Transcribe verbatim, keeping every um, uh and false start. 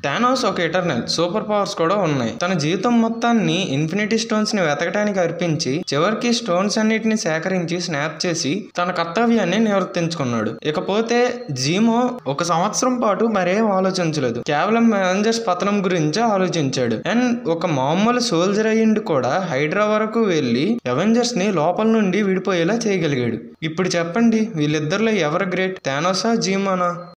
Thanos ఒక eternal, super powers కూడా ఉన్నాయి. తన జీవితం మొత్తాన్ని ఇన్ఫినిటీ స్టోన్స్ ని వెతకడానికి అర్పించి చివరికి స్టోన్స్ అన్నిటిని సేకరించి స్నాప్ చేసి తన కర్తవ్యాన్ని నిర్వర్తించుకున్నాడు. ఇకపోతే జీమో ఒక సంవత్సరం పాటు మరేం ఆలోచించలేదు, కేవలం అవెంజర్స్ పతనం గురించి ఆలోచించాడు. అండ్ ఒక మామూలు సోల్జర్ అయ్యిండి కూడా హైడ్రా వరకు వెళ్లి అవెంజర్స్ ని లోపల నుండి విడిపోయేలా చేయగలిగాడు. ఇప్పుడు చెప్పండి, వీళ్ళిద్దరిలో ఎవరు గ్రేట్, థానోసా జీమోనా?